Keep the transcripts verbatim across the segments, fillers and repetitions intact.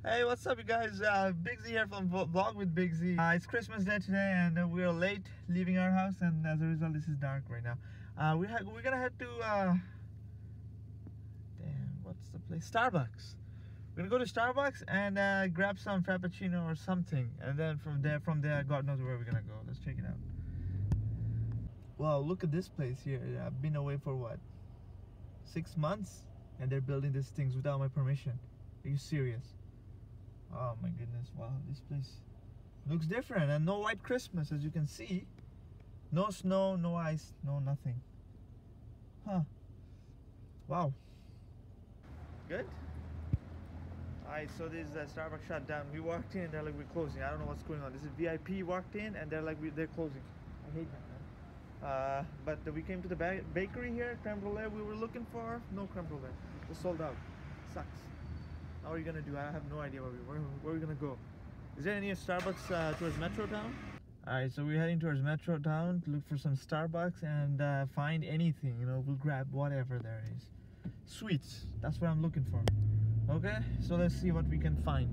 Hey, what's up, you guys? Uh, BigZ here from Vlog with BigZ. Uh, it's Christmas Day today, and uh, we're late leaving our house, and as a result, this is dark right now. Uh, we we're gonna head to uh, damn, what's the place? Starbucks. We're gonna go to Starbucks and uh, grab some frappuccino or something, and then from there, from there, God knows where we're gonna go. Let's check it out. Wow, look at this place here. I've been away for what? Six months, and they're building these things without my permission. Are you serious? Oh my goodness, wow, this place looks different, and no white Christmas, as you can see. No snow, no ice, no nothing. Huh. Wow. Good? Alright, so this is uh, Starbucks shut down. We walked in and they're like, we're closing. I don't know what's going on. This is V I P walked in and they're like, we, they're closing. I hate that, man. Uh, but uh, we came to the ba bakery here, Cameragirl LilU we were looking for. No Cameragirl LilU. It's sold out. Sucks. How are you gonna do? I have no idea where we where, where are we gonna go. Is there any Starbucks uh, towards Metro Town? Alright, so we're heading towards Metro Town to look for some Starbucks and uh, find anything. You know, we'll grab whatever there is. Sweets. That's what I'm looking for. Okay, so let's see what we can find.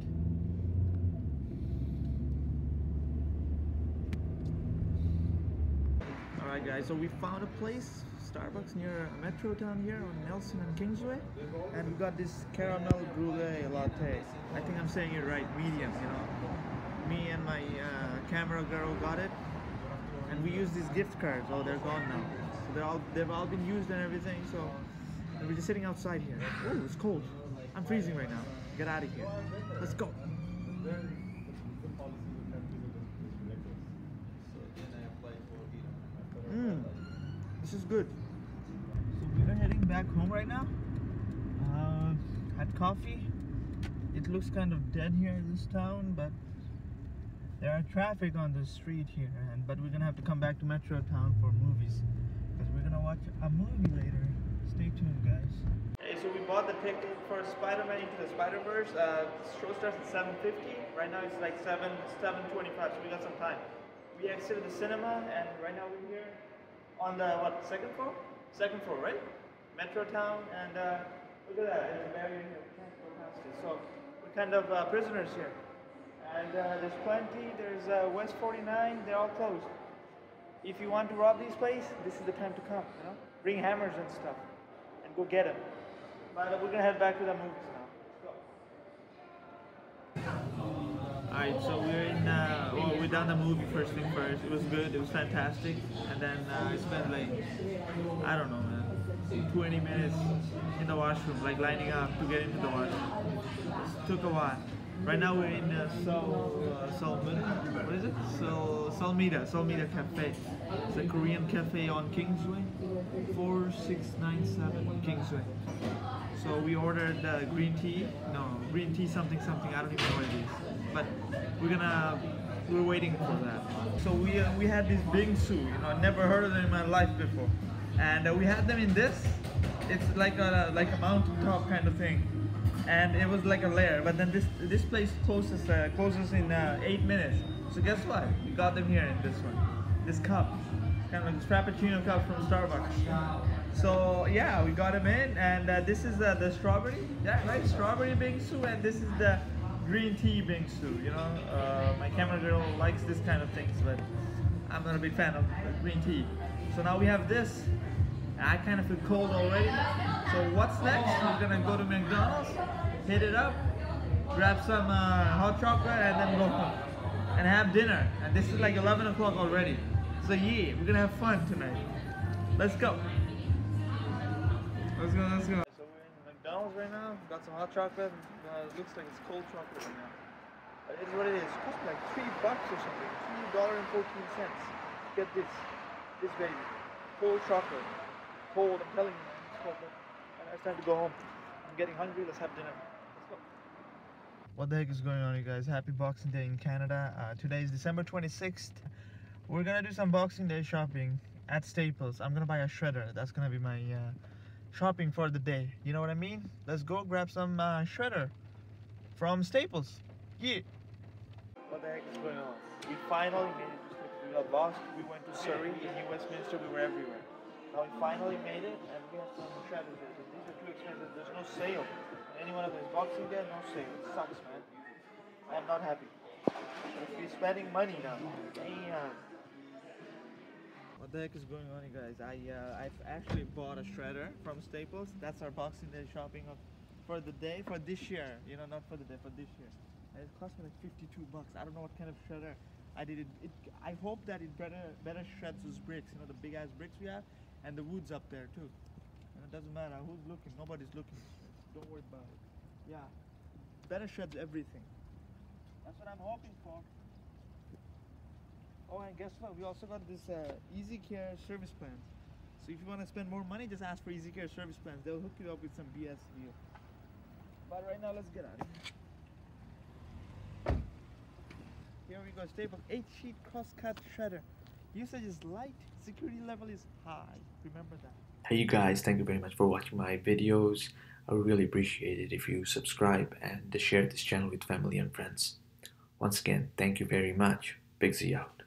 Alright, guys. So we found a place. Starbucks near Metro Town here on Nelson and Kingsway, and we got this caramel brulee latte. I think I'm saying it right, medium, you know. Me and my uh, camera girl got it, and we use these gift cards. Oh, they're gone now. So they're all they've all been used and everything. So and we're just sitting outside here. Oh, it's cold. I'm freezing right now. Get out of here. Let's go. Mmm. This is good. So we are heading back home right now. Uh, had coffee. It looks kind of dead here in this town, but there are traffic on the street here. And but we're gonna have to come back to Metro Town for movies because we're gonna watch a movie later. Stay tuned, guys. Hey, so we bought the ticket for Spider-Man Into the Spider-Verse. Uh, show starts at seven fifty. Right now it's like seven twenty-five, so we got some time. We exited the cinema, and right now we're here on the, what, second floor? Second floor, right? Metro Town, and uh, look at that, there's a barrier here, we can't go past it. So, we're kind of uh, prisoners here. And uh, there's plenty, there's uh, West forty-nine, they're all closed. If you want to rob these places, this is the time to come, you know? Bring hammers and stuff, and go get them. But we're gonna head back to the movies now. Alright, so we're in, uh, well, we're done the movie first thing first. It was good, it was fantastic. And then uh, I spent like, I don't know, man, twenty minutes in the washroom, like lining up to get into the washroom. It took a while. Right now we're in uh, Sol, uh, Solmida, what is it? Sol, Solmida, Solmida Cafe. It's a Korean cafe on Kingsway, four six nine seven Kingsway. So we ordered uh, green tea, no, green tea something something, I don't even know what it is. But we're gonna, we're waiting for that. So we uh, we had this bingsu, you know, I never heard of them in my life before. And uh, we had them in this, it's like a, like a mountaintop kind of thing. And it was like a layer, but then this this place closes, uh, closes in uh, eight minutes. So guess what? We got them here in this one, this cup. Kind of like this frappuccino cup from Starbucks. So yeah, we got them in, and uh, this is uh, the strawberry, yeah, right, strawberry bingsu, and this is the green tea bingsu. You know, uh, my camera girl likes this kind of things, but I'm not a big fan of green tea. So now we have this. I kind of feel cold already. So what's next? We're gonna go to McDonald's, hit it up, grab some uh, hot chocolate, and then go home and have dinner. And this is like eleven o'clock already. So yeah, we're gonna have fun tonight. Let's go. Let's go, let's go. So we're in McDonald's right now. Got some hot chocolate. Uh, it looks like it's cold chocolate right now. But it is what it is. It costs like three bucks or something. Two dollars and fourteen cents. Get this, this baby, cold chocolate. Cold, I'm telling you, man. It's cold. And it's time to go home. I'm getting hungry. Let's have dinner. Let's go. What the heck is going on, you guys? Happy Boxing Day in Canada. Uh, today is December twenty-sixth. We're gonna do some Boxing Day shopping at Staples. I'm gonna buy a shredder. That's gonna be my uh, shopping for the day. You know what I mean? Let's go grab some uh, shredder from Staples. Yeah. What the heck is going on? We finally made it. Just like we got lost. We went to Surrey, in New Westminster. We were everywhere. Now we finally made it, and we have some shredders. These are too expensive. There's no sale. Any one of these Boxing Day, no sale. It sucks, man. I'm not happy. If you're spending money now, damn. What the heck is going on, you guys? I uh, I've actually bought a shredder from Staples. That's our Boxing Day shopping of, for the day for this year. You know, not for the day, for this year. And it cost me like fifty-two bucks. I don't know what kind of shredder I did. It, it I hope that it better better shreds those bricks. You know, the big ass bricks we have, and the wood's up there too. And it doesn't matter who's looking. Nobody's looking. Don't worry about it. Yeah, better shreds everything. That's what I'm hoping for. Oh, and guess what? We also got this uh, Easy Care service plans. So if you want to spend more money, just ask for Easy Care service plans. They'll hook you up with some B S deal. But right now, let's get out of here. Here we go. Staples eight sheet cross-cut shredder. Usage is light. Security level is high. Remember that. Hey you guys, thank you very much for watching my videos. I would really appreciate it if you subscribe and share this channel with family and friends. Once again, thank you very much. BigZ out.